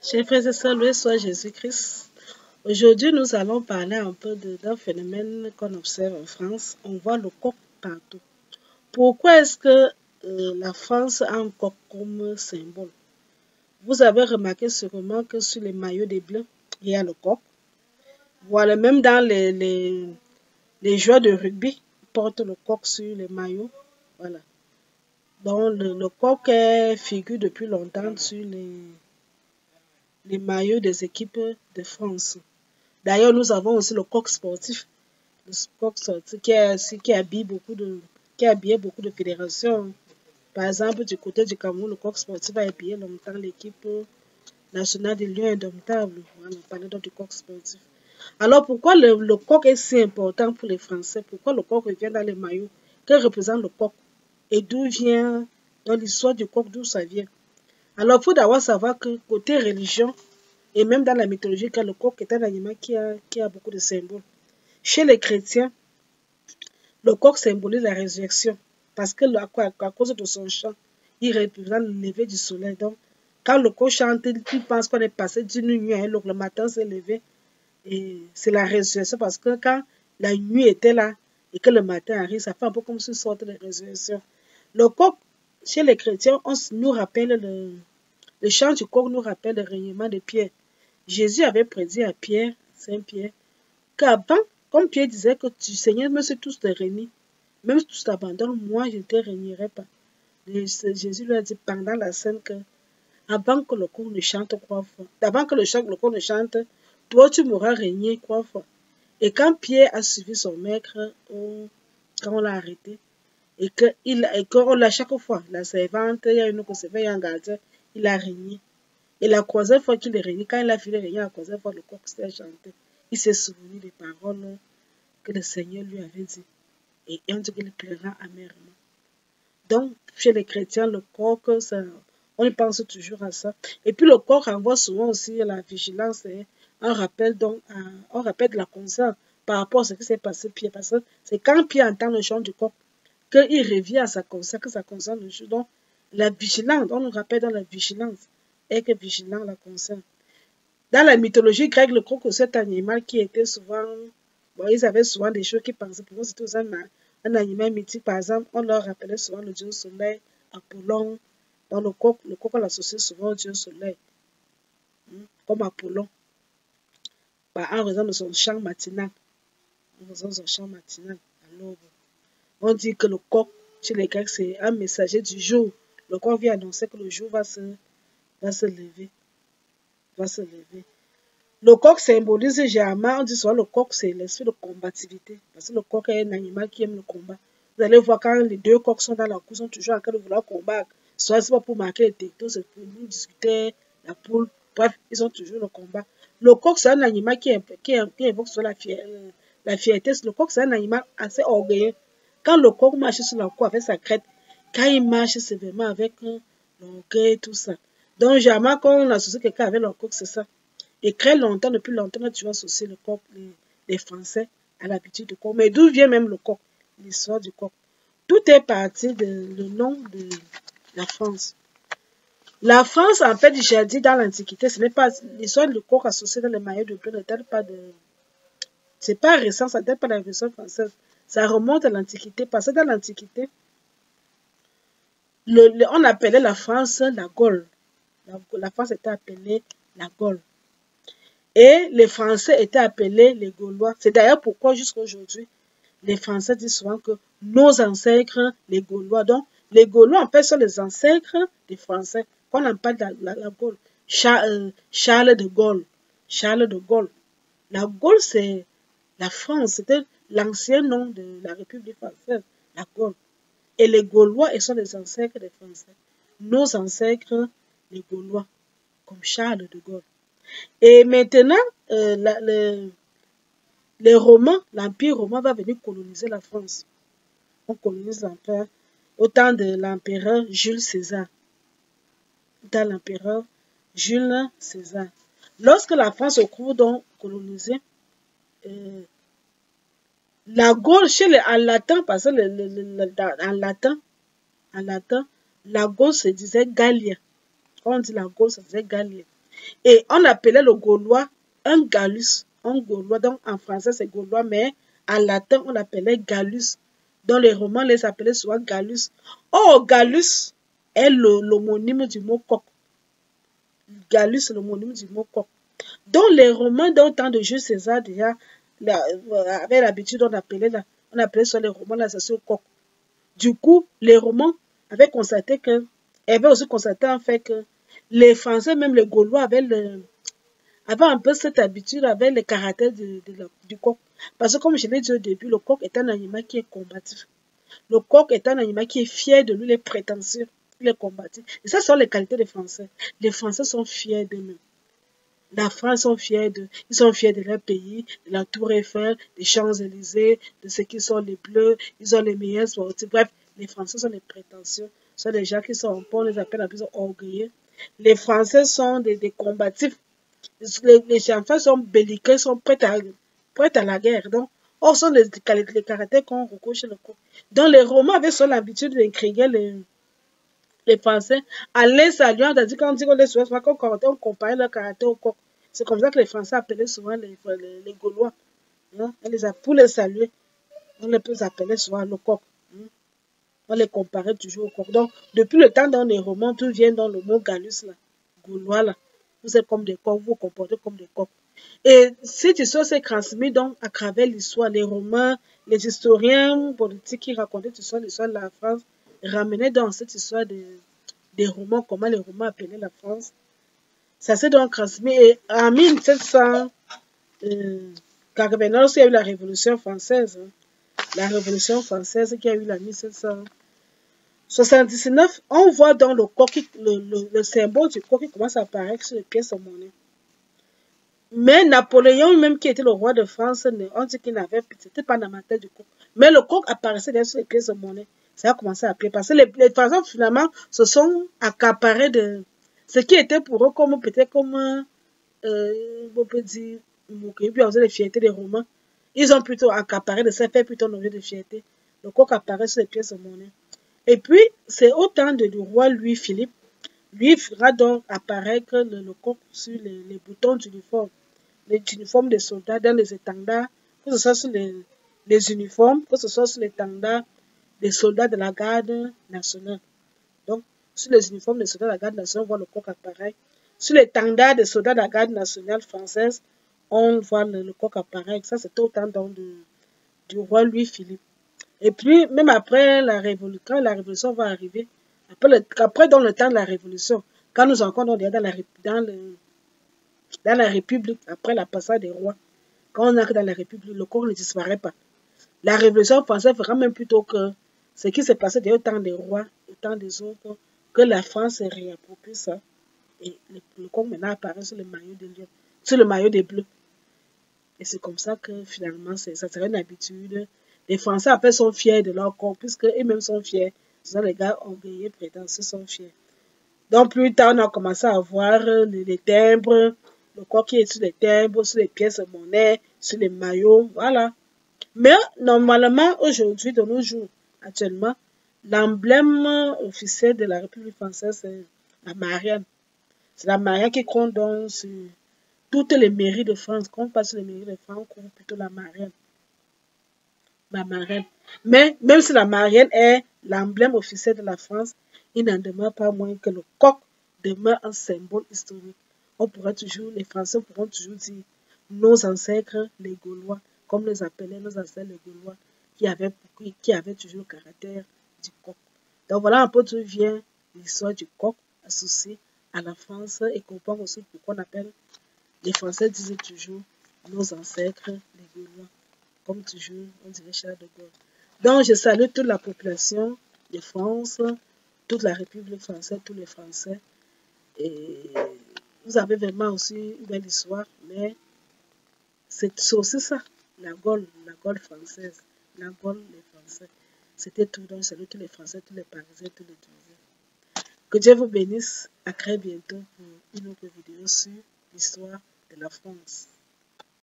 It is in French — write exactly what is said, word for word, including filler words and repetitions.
Chers frères et sœurs, loué soit Jésus-Christ. Aujourd'hui, nous allons parler un peu d'un phénomène qu'on observe en France. On voit le coq partout. Pourquoi est-ce que euh, la France a un coq comme symbole? Vous avez remarqué sûrement que sur les maillots des Bleus, il y a le coq. Voilà, même dans les, les, les joueurs de rugby, ils portent le coq sur les maillots. Voilà. Donc, le, le coq est figure depuis longtemps sur les les maillots des équipes de France. D'ailleurs, nous avons aussi le coq sportif, le coq sportif qui, est, qui habille beaucoup de, qui habillait beaucoup de fédérations. Par exemple, du côté du Cameroun, le coq sportif a habillé longtemps l'équipe nationale des Lions indomptables. Voilà, on parlait donc du coq sportif. Alors, pourquoi le, le coq est si important pour les Français? Pourquoi le coq revient dans les maillots? Que représente le coq? Et d'où vient, dans l'histoire du coq, d'où ça vient? Alors, il faut d'abord savoir que côté religion, et même dans la mythologie, le coq est un animal qui a, qui a beaucoup de symboles. Chez les chrétiens, le coq symbolise la résurrection, parce que à, à cause de son chant, il représente le lever du soleil. Donc, quand le coq chante, il pense qu'on est passé d'une nuit à l'autre, le matin s'est levé, et c'est la résurrection, parce que quand la nuit était là, et que le matin arrive, ça fait un peu comme une sorte de résurrection. Le coq, chez les chrétiens, on nous rappelle le, le chant du coq nous rappelle le rayonnement de Pierre. Jésus avait prédit à Pierre, Saint Pierre, qu'avant, comme Pierre disait que tu, Seigneur, même si tous te réunissent, même si tous t'abandonnent, moi je ne te régnerai pas. Et Jésus lui a dit pendant la scène que avant que le coq ne chante trois fois, avant que le, le coq ne chante, toi tu m'auras régné trois fois. Et quand Pierre a suivi son maître, on, quand on l'a arrêté, et qu'on l'a chaque fois, la servante, il y a une autre servante, il y a un gardien, il a régné. Et la troisième fois qu'il est régné, quand il a fini de régner, la troisième fois, le coq s'est chanté. Il s'est souvenu des paroles que le Seigneur lui avait dit. Et on dit qu'il pleura amèrement. Donc, chez les chrétiens, le coq, ça, on y pense toujours à ça. Et puis, le coq renvoie souvent aussi à la vigilance et un rappel, donc, un rappel de la conscience par rapport à ce qui s'est passé Pierre. Parce que c'est quand Pierre entend le chant du coq qu'il revient à sa conscience, que sa conscience le joue. Donc, la vigilance, on nous rappelle dans la vigilance. Et que vigilant la concerne. Dans la mythologie grecque, le coq, c'est un animal qui était souvent... Bon, ils avaient souvent des choses qui pensaient pour eux, c'était un, un animal mythique. Par exemple, on leur rappelait souvent le dieu soleil, Apollon. Dans le coq, le coq, on l'associe souvent au dieu soleil, comme Apollon. Bah, en raison de son chant matinal. En raison de son chant matinal à l'aube. On dit que le coq, chez les Grecs, c'est un messager du jour. Le coq vient annoncer que le jour va se... va se lever, va se lever. Le coq symbolise généralement, on dit souvent le coq c'est l'esprit de combativité, parce que le coq est un animal qui aime le combat. Vous allez voir quand les deux coqs sont dans la cour, ils sont toujours en train de vouloir combattre. Soit c'est pas pour marquer les tectos, c'est pour nous discuter, la poule, bref, ils ont toujours le combat. Le coq c'est un animal qui, qui, qui évoque sur la, fier, la fierté. Le coq c'est un animal assez orgueilleux. Quand le coq marche sur la cour avec sa crête, quand il marche, c'est vraiment avec l'orgueil et tout ça. Donc, jamais quand on associe quelqu'un avec le coq, c'est ça. Et très longtemps, depuis longtemps, tu vas associer le coq, les, les Français, à l'habitude du coq. Mais d'où vient même le coq, l'histoire du coq? Tout est parti de le nom de la France. La France, en fait, j'ai dit dans l'Antiquité, ce n'est pas l'histoire du coq associé dans les maillots de bleu ne date pas de. C'est pas récent, ça ne date pas de la version française. Ça remonte à l'Antiquité, parce que dans l'Antiquité, le, le, on appelait la France la Gaule. La, la France était appelée la Gaule. Et les Français étaient appelés les Gaulois. C'est d'ailleurs pourquoi jusqu'à aujourd'hui, les Français disent souvent que nos ancêtres, les Gaulois. Donc, les Gaulois, en fait, sont les ancêtres des Français. Quand on parle de la, la, la Gaule, Charles, Charles de Gaulle. Charles de Gaulle. La Gaule, c'est la France. C'était l'ancien nom de la République française, la Gaule. Et les Gaulois, ils sont les ancêtres des Français. Nos ancêtres, les Gaulois, comme Charles de Gaulle. Et maintenant, euh, la, le, les Romains, l'Empire romain va venir coloniser la France. On colonise l'Empire au temps de l'empereur Jules César. Dans l'empereur Jules César. Lorsque la France se trouve donc colonisée, euh, la Gaule, chez les, en latin, parce que le, le, le, en latin, en latin, la Gaule se disait Gallia. Quand on dit la Gaule, ça se disait Gallia. Et on appelait le Gaulois un Gallus, un Gaulois, donc en français c'est Gaulois, mais en latin on l'appelait Gallus. Dans les romans, on les appelait souvent Gallus. Oh, Gallus est l'homonyme du mot coq. Gallus est l'homonyme du mot coq. Dans les romans d'un temps de Jules César, déjà, la, avec l'habitude, on appelait, la, on appelait sur les romans la station coq. Du coup, les romans avaient constaté que, avaient aussi constaté en fait que les Français, même les Gaulois, avaient, le, avaient un peu cette habitude avec le caractère de, de la, du coq. Parce que comme je l'ai dit au début, le coq est un animal qui est combatif. Le coq est un animal qui est fier de lui, il est prétentieux, il est combatif. Et ça, ce sont les qualités des Français. Les Français sont fiers d'eux-mêmes. La France sont fiers de, ils sont fiers de leur pays, de la Tour Eiffel, des Champs-Élysées, de ce qui sont les Bleus, ils ont les meilleurs sportifs. Bref, les Français sont les prétentieux, sont des gens qui sont, on les appelle un peu orgueilleux. Les Français sont des, des combatifs. Les, les enfants sont belliqueux, sont prêts à, prêts à la guerre. Donc, oh, ce sont les, les, les caractères qu'on recourt chez le coq. Dans les romans, avec sur l'habitude d'incriguer les, les Français, à les saluant, c'est-à-dire quand on dit qu'on les souhaite, on compare leur caractère au coq. C'est comme ça que les Français appelaient souvent les, les, les Gaulois. Hein? Les, pour les saluer, on les peut appeler souvent le coq. Hein? On les comparait toujours au coq. Donc, depuis le temps dans les romans, tout vient dans le mot Gallus, là, Gaulois, là. Vous êtes comme des coqs, vous vous comportez comme des coqs. Et cette histoire s'est transmise donc à travers l'histoire, les romans, les historiens politiques qui racontaient l'histoire, l'histoire de la France, ramenaient dans cette histoire de, des romans, comment les romans appelaient la France. Ça s'est donc transmis. Et en mille sept cent quatre-vingt-onze, il y a eu la Révolution française. Hein. La Révolution française qui a eu en mille sept cent soixante-dix-neuf, on voit dans le coq, le, le, le symbole du coq qui commence à apparaître sur les pièces de monnaie. Mais Napoléon, même qui était le roi de France, on dit qu'il n'avait, c'était pas dans la tête du coq. Mais le coq apparaissait déjà sur les pièces de monnaie. Ça a commencé à appeler. Parce que les, les Français, finalement, se sont accaparés de ce qui était pour eux comme peut-être comme, euh, on peut dire, puis on faisait les fiertés des Romains. Ils ont plutôt accaparé de ça, fait plutôt un objet de fierté. Le coq apparaît sur les pièces de monnaie. Et puis, c'est au temps de, du roi Louis-Philippe. Lui fera donc apparaître le, le coq sur les, les boutons d'uniforme. Les uniformes des soldats dans les étendards, que ce soit sur les, les uniformes, que ce soit sur les étendards des soldats de la garde nationale. Donc, sur les uniformes des soldats de la garde nationale, on voit le coq apparaître. Sur les étendards des soldats de la garde nationale française, on voit le, le coq apparaître. Ça, c'est au temps donc de, du roi Louis-Philippe. Et puis, même après la Révolution, quand la Révolution va arriver, après, le, après dans le temps de la Révolution, quand nous encore dans, dans, la, dans, le, dans la République, après la passage des rois, quand on est dans la République, le coq ne disparaît pas. La Révolution française fera même plutôt que ce qui s'est passé au temps des rois, au temps des autres, que la France se réapproprie ça. Et le, le coq maintenant apparaît sur le maillot des lions, sur le maillot des bleus. Et c'est comme ça que finalement, ça serait une habitude. Les Français après sont fiers de leur corps, puisque eux-mêmes sont fiers. Ce sont les gars orgueilleux, prétentieux, sont fiers. Donc plus tard, on a commencé à voir les, les timbres, le corps qui est sur les timbres, sur les pièces de monnaie, sur les maillots, voilà. Mais normalement, aujourd'hui, de nos jours, actuellement, l'emblème officiel de la République française, c'est la Marianne. C'est la Marianne qui compte donc sur toutes les mairies de France. Quand on passe sur les mairies de France, on compte plutôt la Marianne. La marraine. Mais même si la Marianne est l'emblème officiel de la France, il n'en demeure pas moins que le coq demeure un symbole historique. On pourra toujours, les Français pourront toujours dire nos ancêtres, les Gaulois, comme les appelaient nos ancêtres les Gaulois, qui avaient, qui avaient toujours le caractère du coq. Donc voilà un peu d'où vient l'histoire du coq associé à la France et comprendre aussi pourquoi on appelle, les Français disaient toujours nos ancêtres les Gaulois. Comme toujours, on dirait Charles de Gaulle. Donc, je salue toute la population de France, toute la République française, tous les Français. Et vous avez vraiment aussi une belle histoire, mais c'est aussi ça, la Gaule, la Gaule française, la Gaule, les Français. C'était tout. Donc, je salue tous les Français, tous les Parisiens, tous les Toulousains. Que Dieu vous bénisse. À très bientôt pour une autre vidéo sur l'histoire de la France.